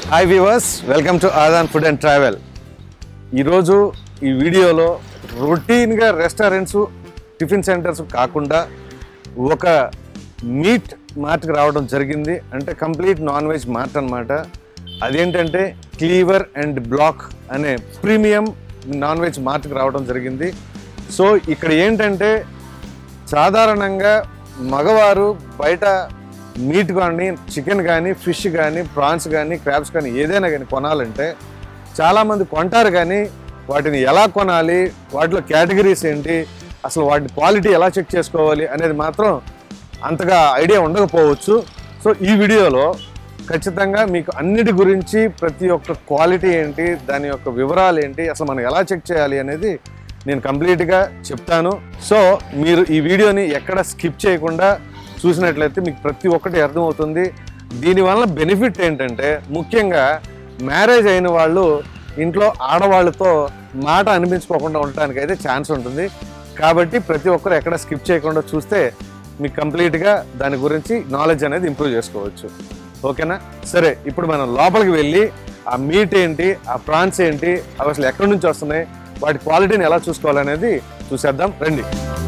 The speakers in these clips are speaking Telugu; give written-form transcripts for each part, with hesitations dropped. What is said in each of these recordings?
Hi viewers, welcome to Aadhan Food and Travel. ఈరోజు ఈ వీడియోలో రొటీన్గా రెస్టారెంట్స్ టిఫిన్ సెంటర్స్ కాకుండా ఒక మీట్ మార్ట్కి రావడం జరిగింది. అంటే కంప్లీట్ నాన్ వెజ్ మార్ట్ అనమాట. అదేంటంటే క్లీవర్ అండ్ బ్లాక్ అనే ప్రీమియం నాన్ వెజ్ మార్ట్కి రావడం జరిగింది. సో ఇక్కడ ఏంటంటే సాధారణంగా మగవారు బయట మీట్ కానీ చికెన్ కానీ ఫిష్ కానీ ప్రాన్స్ కానీ క్రాబ్స్ కానీ ఏదైనా కానీ కొనాలంటే చాలామంది కొంటారు, కానీ వాటిని ఎలా కొనాలి, వాటిలో కేటగిరీస్ ఏంటి, అసలు వాటి క్వాలిటీ ఎలా చెక్ చేసుకోవాలి అనేది మాత్రం అంతగా ఐడియా ఉండకపోవచ్చు. సో ఈ వీడియోలో ఖచ్చితంగా మీకు అన్నిటి గురించి ప్రతి ఒక్క క్వాలిటీ ఏంటి, దాని యొక్క వివరాలు ఏంటి, అసలు మనం ఎలా చెక్ చేయాలి అనేది నేను కంప్లీట్గా చెప్తాను. సో మీరు ఈ వీడియోని ఎక్కడ స్కిప్ చేయకుండా చూసినట్లయితే మీకు ప్రతి ఒక్కటి అర్థమవుతుంది. దీనివల్ల బెనిఫిట్ ఏంటంటే ముఖ్యంగా మ్యారేజ్ అయిన వాళ్ళు ఇంట్లో ఆడవాళ్ళతో మాట అనిపించుకోకుండా ఉండటానికి అయితే ఛాన్స్ ఉంటుంది. కాబట్టి ప్రతి ఒక్కరు ఎక్కడ స్కిప్ చేయకుండా చూస్తే మీకు కంప్లీట్గా దాని గురించి నాలెడ్జ్ అనేది ఇంప్రూవ్ చేసుకోవచ్చు. ఓకేనా? సరే, ఇప్పుడు మనం లోపలికి వెళ్ళి ఆ మీట్ ఏంటి, ఆ ప్రాన్స్ ఏంటి, అవి అసలు ఎక్కడి నుంచి వస్తున్నాయి, వాటి క్వాలిటీని ఎలా చూసుకోవాలనేది చూసేద్దాం రండి.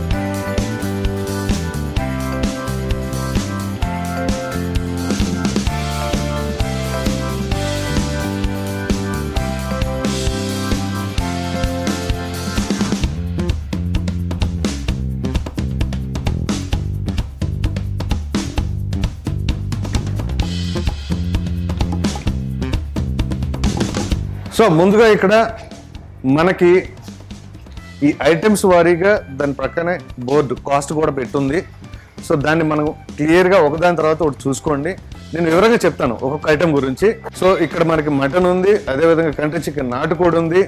సో ముందుగా ఇక్కడ మనకి ఈ ఐటమ్స్ వారీగా దాని ప్రక్కనే బోర్డు కాస్ట్ కూడా పెట్టుంది. సో దాన్ని మనం క్లియర్గా ఒకదాని తర్వాత ఒకటి చూసుకోండి. నేను వివరంగా చెప్తాను ఒక్కొక్క ఐటమ్ గురించి. సో ఇక్కడ మనకి మటన్ ఉంది, అదేవిధంగా కంట్రీ చికెన్ నాటుకోడి ఉంది,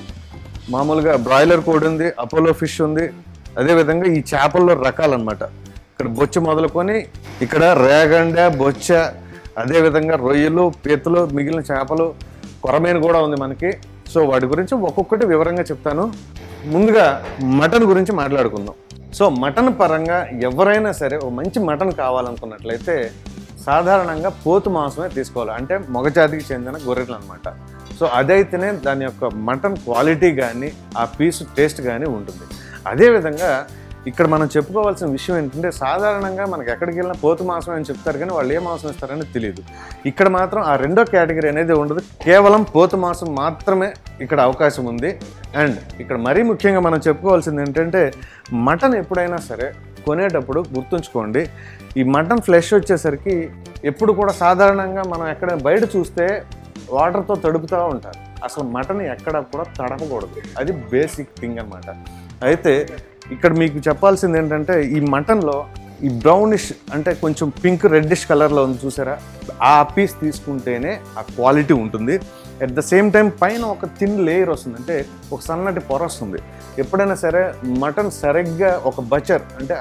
మామూలుగా బ్రాయిలర్ కోడి ఉంది, అపోలో ఫిష్ ఉంది, అదేవిధంగా ఈ చేపల్లో రకాలన్నమాట. ఇక్కడ బొచ్చ మొదలుకొని ఇక్కడ రేగండ, బొచ్చ, అదేవిధంగా రొయ్యలు, పీతలు, మిగిలిన చేపలు, కొరమేను కూడా ఉంది మనకి. సో వాటి గురించి ఒక్కొక్కటి వివరంగా చెప్తాను. ముందుగా మటన్ గురించి మాట్లాడుకుందాం. సో మటన్ పరంగా ఎవరైనా సరే ఒక మంచి మటన్ కావాలనుకున్నట్లయితే సాధారణంగా పోతు మాంసమే తీసుకోవాలి. అంటే మగజాతికి చెందిన గొర్రెలు అనమాట. సో అదైతేనే దాని యొక్క మటన్ క్వాలిటీ కానీ ఆ పీసు టేస్ట్ కానీ ఉంటుంది. అదేవిధంగా ఇక్కడ మనం చెప్పుకోవాల్సిన విషయం ఏంటంటే సాధారణంగా మనకి ఎక్కడికి వెళ్ళినా పోతు మాంసం అని చెప్తారు, కానీ వాళ్ళు ఏ మాంసం ఇస్తారని తెలియదు. ఇక్కడ మాత్రం ఆ రెండో కేటగిరీ అనేది ఉండదు, కేవలం పోతు మాంసం మాత్రమే ఇక్కడ అవకాశం ఉంది. అండ్ ఇక్కడ మరీ ముఖ్యంగా మనం చెప్పుకోవాల్సింది ఏంటంటే మటన్ ఎప్పుడైనా సరే కొనేటప్పుడు గుర్తుంచుకోండి, ఈ మటన్ ఫ్లెష్ వచ్చేసరికి ఎప్పుడు కూడా సాధారణంగా మనం ఎక్కడ బయట చూస్తే వాటర్తో తడుపుతూ ఉంటారు. అసలు మటన్ ఎక్కడ కూడా తడపకూడదు, అది బేసిక్ థింగ్ అనమాట. అయితే ఇక్కడ మీకు చెప్పాల్సింది ఏంటంటే ఈ మటన్లో ఈ బ్రౌనిష్ అంటే కొంచెం పింక్ రెడ్డిష్ కలర్లో ఉంది చూసారా, ఆ పీస్ తీసుకుంటేనే ఆ క్వాలిటీ ఉంటుంది. అట్ ద సేమ్ టైం పైన ఒక థిన్ లేయర్ వస్తుంది, అంటే ఒక సన్నటి పొర వస్తుంది. ఎప్పుడైనా సరే మటన్ సరిగ్గా ఒక బచర్ అంటే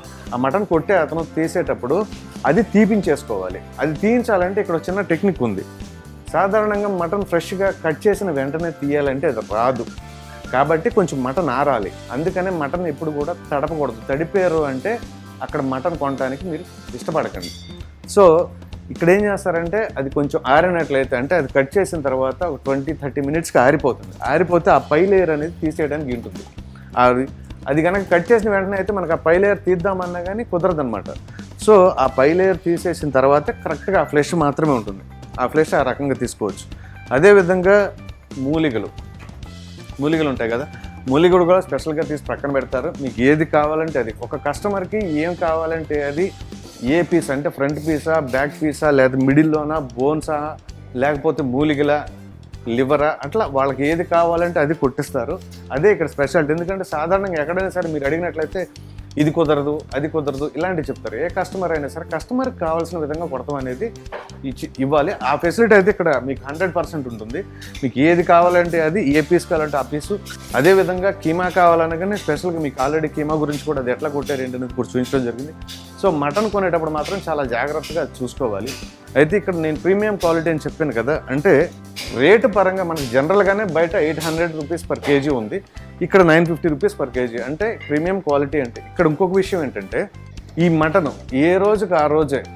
ఆ మటన్ కొట్టే అతను తీసేటప్పుడు అది తీపించేసుకోవాలి. అది తీయించాలంటే ఇక్కడ చిన్న టెక్నిక్ ఉంది. సాధారణంగా మటన్ ఫ్రెష్గా కట్ చేసిన వెంటనే తీయాలంటే అది రాదు. కాబట్టి కొంచెం మటన్ ఆరాలి. అందుకనే మటన్ ఎప్పుడు కూడా తడపకూడదు. తడిపారు అంటే అక్కడ మటన్ కొనడానికి మీరు ఇష్టపడకండి. సో ఇక్కడ ఏం చేస్తారంటే అది కొంచెం ఆరినట్లయితే అంటే అది కట్ చేసిన తర్వాత 20-30 మినిట్స్కి ఆరిపోతుంది. ఆరిపోతే ఆ పై లేయర్ అనేది తీసేయడానికి ఉంటుంది. అది కనుక కట్ చేసిన వెంటనే అయితే మనకు ఆ పై లేయర్ తీద్దామన్నా కానీ కుదరదు అనమాట. సో ఆ పై లేయర్ తీసేసిన తర్వాత కరెక్ట్గా ఆ ఫ్లెష్ మాత్రమే ఉంటుంది. ఆ ఫ్లెష్ ఆ రకంగా తీసుకోవచ్చు. అదేవిధంగా మూలిగలు ఉంటాయి కదా, మూలిగలు కూడా స్పెషల్గా తీసి ప్రక్కన పెడతారు. మీకు ఏది కావాలంటే అది, ఒక కస్టమర్కి ఏం కావాలంటే అది ఏ పీస్ అంటే ఫ్రంట్ పీసా, బ్యాక్ పీసా, లేదా మిడిల్లోనా, బోన్సా, లేకపోతే మూలిగల, లివరా, అట్లా వాళ్ళకి ఏది కావాలంటే అది కొట్టిస్తారు. అదే ఇక్కడ స్పెషాలిటీ. ఎందుకంటే సాధారణంగా ఎక్కడైనా సరే మీరు అడిగినట్లయితే ఇది కుదరదు, అది కుదరదు ఇలాంటివి చెప్తారు. ఏ కస్టమర్ అయినా సరే కస్టమర్కి కావాల్సిన విధంగా కొడతాం అనేది ఇవ్వాలి. ఆ ఫెసిలిటీ అయితే ఇక్కడ మీకు 100% ఉంటుంది. మీకు ఏది కావాలంటే అది, ఏ పీస్ కావాలంటే ఆ పీసు. అదేవిధంగా కీమా కావాలనగానే స్పెషల్గా మీకు ఆల్రెడీ కీమా గురించి కూడా అది ఎట్లా కొట్టారు ఏంటనేది కూడా చూపించడం జరిగింది. సో మటన్ కొనేటప్పుడు మాత్రం చాలా జాగ్రత్తగా చూసుకోవాలి. అయితే ఇక్కడ నేను ప్రీమియం క్వాలిటీ అని చెప్పాను కదా, అంటే రేటు పరంగా మనకి జనరల్గానే బయట 800 రూపీస్ పర్ కేజీ ఉంది, ఇక్కడ 950 రూపీస్ పర్ కేజీ. అంటే ప్రీమియం క్వాలిటీ. అంటే ఇక్కడ ఇంకొక విషయం ఏంటంటే ఈ మటన్ ఏ రోజుకి ఆ రోజే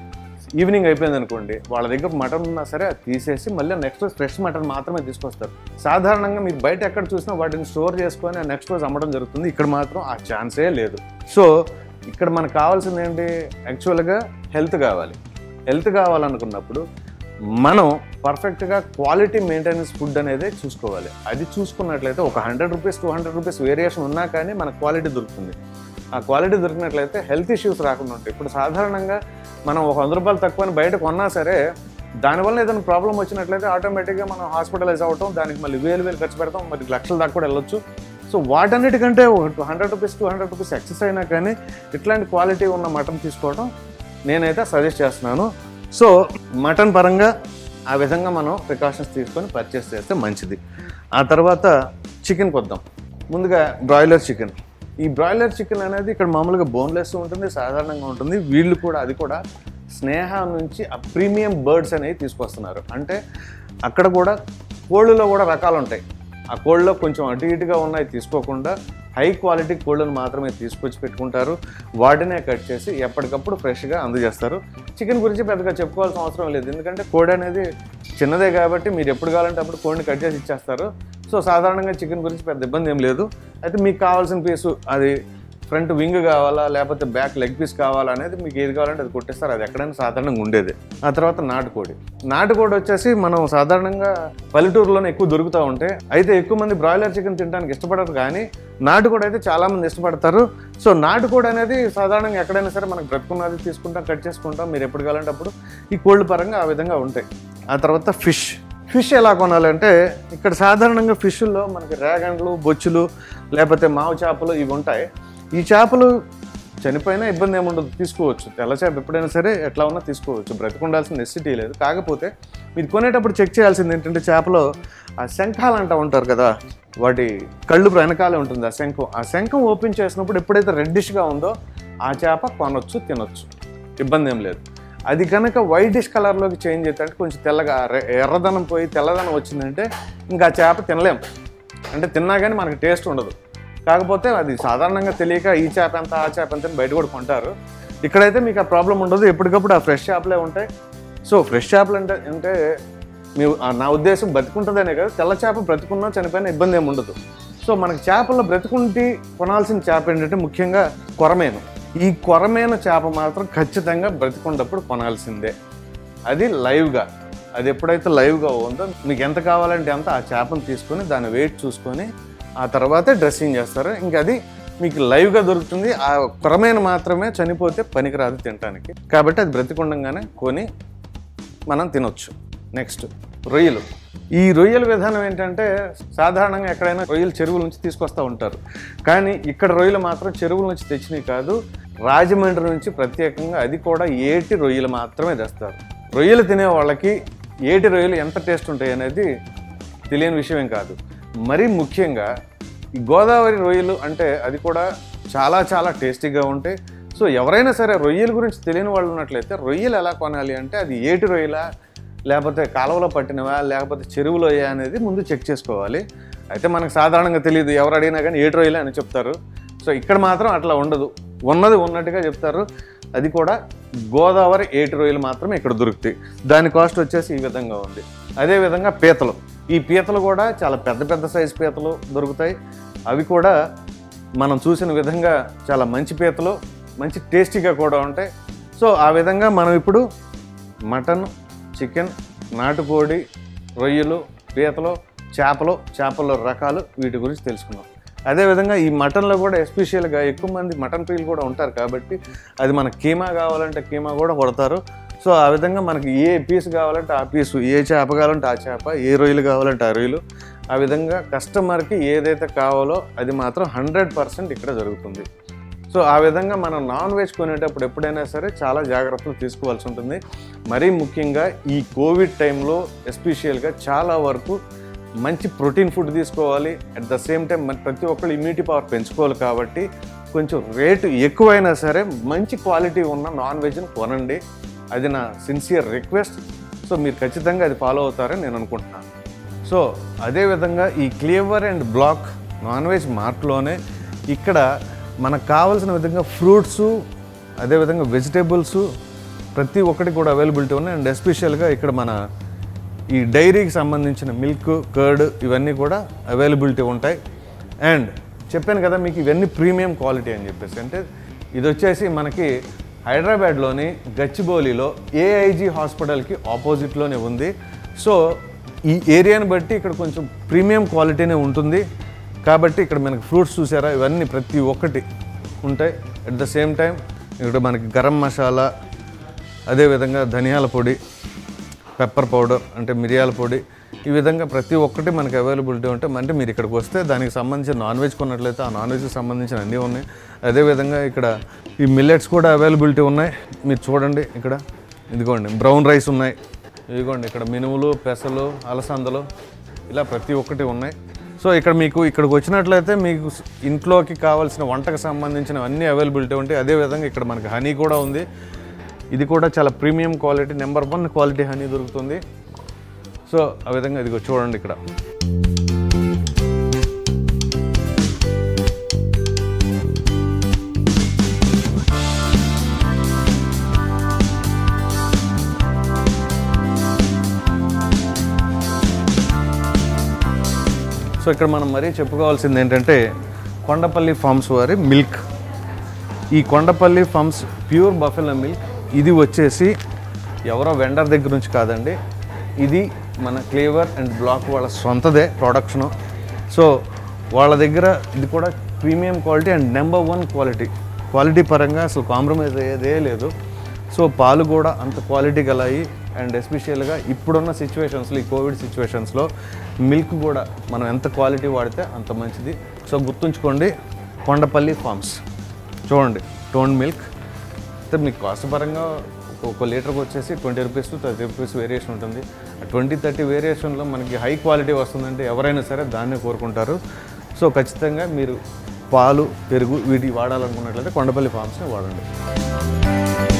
ఈవినింగ్ అయిపోయింది అనుకోండి, వాళ్ళ దగ్గర మటన్ ఉన్నా సరే అది తీసేసి మళ్ళీ నెక్స్ట్ రోజు ఫ్రెష్ మటన్ మాత్రమే తీసుకొస్తారు. సాధారణంగా మీరు బయట ఎక్కడ చూసినా వాటిని స్టోర్ చేసుకొని ఆ నెక్స్ట్ రోజు అమ్మడం జరుగుతుంది. ఇక్కడ మాత్రం ఆ ఛాన్సే లేదు. సో ఇక్కడ మనకు కావాల్సింది ఏంటి, యాక్చువల్గా హెల్త్ కావాలి. హెల్త్ కావాలనుకున్నప్పుడు మనం పర్ఫెక్ట్గా క్వాలిటీ మెయింటెనెన్స్ ఫుడ్ అనేది చూసుకోవాలి. అది చూసుకున్నట్లయితే ఒక 100 రూపీస్ 200 రూపీస్ వేరియేషన్ ఉన్నా కానీ మనకు క్వాలిటీ దొరుకుతుంది. ఆ క్వాలిటీ దొరికినట్లయితే హెల్త్ ఇష్యూస్ రాకుండా ఉంటాయి. ఇప్పుడు సాధారణంగా మనం ఒక 100 రూపాయలు తక్కువని బయట కొన్నా సరే దానివల్ల ఏదైనా ప్రాబ్లం వచ్చినట్లయితే ఆటోమేటిక్గా మనం హాస్పిటలైజ్ అవ్వటం, దానికి మళ్ళీ వేలు ఖర్చు పెడతాం, మరి లక్షల దాకా కూడా వెళ్ళొచ్చు. సో వాటన్నిటికంటే 100 రూపీస్ 200 రూపీస్ ఎక్సెస్ అయినా కానీ ఇట్లాంటి క్వాలిటీ ఉన్న మటన్ తీసుకోవడం నేనైతే సజెస్ట్ చేస్తున్నాను. సో మటన్ పరంగా ఆ విధంగా మనం ప్రికాషన్స్ తీసుకొని పర్చేస్ చేస్తే మంచిది. ఆ తర్వాత చికెన్కి వద్దాం. ముందుగా బ్రాయిలర్ చికెన్. ఈ బ్రాయిలర్ చికెన్ అనేది ఇక్కడ మామూలుగా బోన్లెస్ ఉంటుంది, సాధారణంగా ఉంటుంది. వీళ్ళు కూడా అది కూడా స్నేహ నుంచి ఆ ప్రీమియం బర్డ్స్ అనేవి తీసుకొస్తున్నారు. అంటే అక్కడ కూడా కోళ్ళలో కూడా రకాలు ఉంటాయి. ఆ కోళ్ళలో కొంచెం అటు ఇటుగా ఉన్నాయి తీసుకోకుండా హై క్వాలిటీ కోళ్ళను మాత్రమే తీసుకొచ్చి పెట్టుకుంటారు. వాటినే కట్ చేసి ఎప్పటికప్పుడు ఫ్రెష్గా అందజేస్తారు. చికెన్ గురించి పెద్దగా చెప్పుకోవాల్సిన అవసరం లేదు, ఎందుకంటే కోడి అనేది చిన్నదే కాబట్టి మీరు ఎప్పుడు కావాలంటే అప్పుడు కోడిని కట్ చేసి ఇచ్చేస్తారు. సో సాధారణంగా చికెన్ గురించి పెద్ద ఇబ్బంది ఏం లేదు. అయితే మీకు కావాల్సిన పీసు అది ఫ్రంట్ వింగ్ కావాలా లేకపోతే బ్యాక్ లెగ్ పీస్ కావాలా అనేది మీకు ఏది కావాలంటే అది కొట్టేస్తారు. అది ఎక్కడైనా సాధారణంగా ఉండేది. ఆ తర్వాత నాటుకోడి. నాటుకోడి వచ్చేసి మనం సాధారణంగా పల్లెటూరులోనే ఎక్కువ దొరుకుతూ ఉంటాయి. అయితే ఎక్కువ మంది బ్రాయిలర్ చికెన్ తినడానికి ఇష్టపడరు, కానీ నాటుకోడి అయితే చాలామంది ఇష్టపడతారు. సో నాటుకోడి అనేది సాధారణంగా ఎక్కడైనా సరే మనకు బ్రతుకున్నది తీసుకుంటాం, కట్ చేసుకుంటాం. మీరు ఎప్పుడు కావాలంటే అప్పుడు ఈ కోల్డ్ పరంగా ఆ విధంగా ఉంటాయి. ఆ తర్వాత ఫిష్ ఎలా కొనాలంటే ఇక్కడ సాధారణంగా ఫిష్ల్లో మనకి రేగండ్లు, బొచ్చులు లేకపోతే మావు చేపలు ఇవి ఉంటాయి. ఈ చేపలు చనిపోయినా ఇబ్బంది ఏముండదు, తీసుకోవచ్చు. తెల్ల చేప ఎప్పుడైనా సరే ఎట్లా ఉన్నా తీసుకోవచ్చు, బ్రతికుండాల్సిన నెసిటీ లేదు. కాకపోతే మీరు కొనేటప్పుడు చెక్ చేయాల్సింది ఏంటంటే చేపలో ఆ శంఖాలు అంటూ ఉంటారు కదా, వాటి కళ్ళు వెనకాలే ఉంటుంది ఆ శంఖం. ఆ శంఖం ఓపెన్ చేసినప్పుడు ఎప్పుడైతే రెడ్డిష్గా ఉందో ఆ చేప కొనొచ్చు, తినొచ్చు, ఇబ్బంది ఏం లేదు. అది కనుక వైటిష్ కలర్లోకి చేంజ్ అవుతాయంటే కొంచెం తెల్లగా ఎర్రదనం పోయి తెల్లదనం వచ్చిందంటే ఇంకా ఆ చేప తినలేం. అంటే తిన్నా కానీ మనకి టేస్ట్ ఉండదు. కాకపోతే అది సాధారణంగా తెలియక ఈ చేప ఎంత ఆ చేప ఎంత బయట కూడా కొంటారు. ఇక్కడైతే మీకు ఆ ప్రాబ్లం ఉండదు, ఎప్పటికప్పుడు ఆ ఫ్రెష్ చేపలే ఉంటాయి. సో ఫ్రెష్ చేపలు అంటే మీరు నా ఉద్దేశం బ్రతుకుంటుందనే కదా, తెల్ల చేప బ్రతుకున్నా చనిపోయినా ఇబ్బంది ఏమి ఉండదు. సో మనకి చేపల్లో బ్రతుకుంటే కొనాల్సిన చేప ఏంటంటే ముఖ్యంగా కొరమేను. ఈ కొరమేను చేప మాత్రం ఖచ్చితంగా బ్రతికున్నప్పుడు కొనాల్సిందే. అది లైవ్గా, అది ఎప్పుడైతే లైవ్గా ఉందో మీకు ఎంత కావాలంటే అంత ఆ చేపను తీసుకొని దాని వెయిట్ చూసుకొని ఆ తర్వాతే డ్రెస్సింగ్ చేస్తారు. ఇంకా అది మీకు లైవ్గా దొరుకుతుంది. ఆ కొరమేను మాత్రమే చనిపోతే పనికిరాదు తినడానికి, కాబట్టి అది బ్రతికుండగానే కొని మనం తినొచ్చు. నెక్స్ట్ రొయ్యలు. ఈ రొయ్యల విధానం ఏంటంటే సాధారణంగా ఎక్కడైనా రొయ్యలు చెరువుల నుంచి తీసుకొస్తూ ఉంటారు, కానీ ఇక్కడ రొయ్యలు మాత్రం చెరువుల నుంచి తెచ్చినవి కాదు, రాజమండ్రి నుంచి ప్రత్యేకంగా, అది కూడా ఏటి రొయ్యలు మాత్రమే తెస్తారు. రొయ్యలు తినే వాళ్ళకి ఏటి రొయ్యలు ఎంత టేస్ట్ ఉంటాయి అనేది తెలియని విషయం కాదు. మరీ ముఖ్యంగా ఈ గోదావరి రొయ్యలు అంటే అది కూడా చాలా చాలా టేస్టీగా ఉంటాయి. సో ఎవరైనా సరే రొయ్యల గురించి తెలియని వాళ్ళు ఉన్నట్లయితే రొయ్యలు ఎలా కొనాలి అంటే అది ఏటి రొయ్యలా లేకపోతే కాలువలో పట్టినవా లేకపోతే చెరువులో అనేది ముందు చెక్ చేసుకోవాలి. అయితే మనకు సాధారణంగా తెలియదు, ఎవరు అడిగినా కానీ ఏటి రొయ్యలే అని చెప్తారు. సో ఇక్కడ మాత్రం అట్లా ఉండదు, ఉన్నది ఉన్నట్టుగా చెప్తారు. అది కూడా గోదావరి ఏటి రొయ్యలు మాత్రమే ఇక్కడ దొరుకుతాయి. దాని కాస్ట్ వచ్చేసి ఈ విధంగా ఉంది. అదేవిధంగా పీతలు. ఈ పీతలు కూడా చాలా పెద్ద పెద్ద సైజు పీతలు దొరుకుతాయి. అవి కూడా మనం చూసిన విధంగా చాలా మంచి పీతలు, మంచి టేస్టీగా కూడా ఉంటాయి. సో ఆ విధంగా మనం ఇప్పుడు మటన్, చికెన్, నాటుకోడి, రొయ్యలు, పీతలు, చేపల రకాలు వీటి గురించి తెలుసుకున్నాం. అదేవిధంగా ఈ మటన్లో కూడా ఎస్పెషల్గా ఎక్కువ మంది మటన్ ప్రియులు కూడా ఉంటారు కాబట్టి అది మన కీమా కావాలంటే కీమా కూడా కొడతారు. సో ఆ విధంగా మనకి ఏ పీస్ కావాలంటే ఆ పీసు, ఏ చేప కావాలంటే ఆ చేప, ఏ రొయ్యలు కావాలంటే ఆ రొయ్యలు, ఆ విధంగా కస్టమర్కి ఏదైతే కావాలో అది మాత్రం 100% ఇక్కడ జరుగుతుంది. సో ఆ విధంగా మనం నాన్ వెజ్ కొనేటప్పుడు ఎప్పుడైనా సరే చాలా జాగ్రత్తలు తీసుకోవాల్సి ఉంటుంది. మరీ ముఖ్యంగా ఈ కోవిడ్ టైంలో ఎస్పెషల్గా చాలా వరకు మంచి ప్రోటీన్ ఫుడ్ తీసుకోవాలి. అట్ ద సేమ్ టైం ప్రతి ఒక్కళ్ళు ఇమ్యూనిటీ పవర్ పెంచుకోవాలి. కాబట్టి కొంచెం రేటు ఎక్కువైనా సరే మంచి క్వాలిటీ ఉన్న నాన్ వెజ్ని కొనండి. అది నా సిన్సియర్ రిక్వెస్ట్. సో మీరు ఖచ్చితంగా అది ఫాలో అవుతారని నేను అనుకుంటున్నాను. సో అదేవిధంగా ఈ Cleaver and Block non veg మార్ట్లోనే ఇక్కడ మనకు కావాల్సిన విధంగా ఫ్రూట్సు, అదేవిధంగా వెజిటేబుల్సు, ప్రతి ఒక్కటి కూడా అవైలబిలిటీ ఉన్నాయి. అండ్ ఎస్పెషల్గా ఇక్కడ మన ఈ డైరీకి సంబంధించిన మిల్క్, కర్డ్ ఇవన్నీ కూడా అవైలబిలిటీ ఉంటాయి. అండ్ చెప్పాను కదా మీకు ఇవన్నీ ప్రీమియం క్వాలిటీ అని చెప్పేసి. అంటే ఇది వచ్చేసి మనకి హైదరాబాద్లోని గచ్చిబౌలిలో ఏఐజీ హాస్పిటల్కి ఆపోజిట్లోనే ఉంది. సో ఈ ఏరియాని బట్టి ఇక్కడ కొంచెం ప్రీమియం క్వాలిటీనే ఉంటుంది. కాబట్టి ఇక్కడ మనకి ఫ్రూట్స్ చూసారా, ఇవన్నీ ప్రతి ఒక్కటి ఉంటాయి. అట్ ద సేమ్ టైం ఇక్కడ మనకి గరం మసాలా, అదేవిధంగా ధనియాల పొడి, పెప్పర్ పౌడర్ అంటే మిరియాల పొడి, ఈ విధంగా ప్రతి ఒక్కటి మనకి అవైలబిలిటీ ఉంటాయి. అంటే మీరు ఇక్కడికి వస్తే దానికి సంబంధించిన నాన్ వెజ్ కొన్నట్లయితే ఆ నాన్ వెజ్కి సంబంధించిన అన్నీ ఉన్నాయి. అదేవిధంగా ఇక్కడ ఈ మిల్లెట్స్ కూడా అవైలబిలిటీ ఉన్నాయి. మీరు చూడండి ఇక్కడ ఇదిగోండి బ్రౌన్ రైస్ ఉన్నాయి, ఇదిగోండి ఇక్కడ మినుములు, పెసలు, అలసందలు, ఇలా ప్రతి ఒక్కటి ఉన్నాయి. సో ఇక్కడ మీకు ఇక్కడికి వచ్చినట్లయితే మీకు ఇంట్లోకి కావాల్సిన వంటకు సంబంధించిన అన్నీ అవైలబిలిటీ ఉంటాయి. అదేవిధంగా ఇక్కడ మనకి హనీ కూడా ఉంది. ఇది కూడా చాలా premium quality, number 1 quality honey దొరుకుతుంది. సో ఆ విధంగా ఇదిగో చూడండి ఇక్కడ. సో ఇక్కడ మనం మరీ చెప్పుకోవాల్సింది ఏంటంటే కొండపల్లి ఫార్మ్స్ వారి మిల్క్. ఈ Kondapalli farms pure buffalo milk. ఇది వచ్చేసి ఎవరో వెండర్ దగ్గర నుంచి కాదండి, ఇది మన క్లీవర్ అండ్ బ్లాక్ వాళ్ళ సొంతదే ప్రొడక్షను. సో వాళ్ళ దగ్గర ఇది కూడా premium quality and number 1 quality పరంగా అసలు కాంప్రమైజ్ అయ్యేదే లేదు. సో పాలు కూడా అంత క్వాలిటీ గలయి. అండ్ ఎస్పెషల్గా ఇప్పుడున్న సిచ్యువేషన్స్లో, ఈ కోవిడ్ సిచ్యువేషన్స్లో మిల్క్ కూడా మనం ఎంత క్వాలిటీ వాడితే అంత మంచిది. సో గుర్తుంచుకోండి, కొండపల్లి ఫార్మ్స్. చూడండి టోన్ మిల్క్ అయితే మీకు కాస్ట్ పరంగా ఒక లీటర్కి వచ్చేసి 20 రూపీస్ టు 30 రూపీస్ వేరియేషన్ ఉంటుంది. 20-30 వేరియేషన్లో మనకి హై క్వాలిటీ వస్తుందంటే ఎవరైనా సరే దాన్నే కోరుకుంటారు. సో ఖచ్చితంగా మీరు పాలు, పెరుగు వీటి వాడాలనుకున్నట్లయితే కొండపల్లి ఫార్మ్స్ని వాడండి.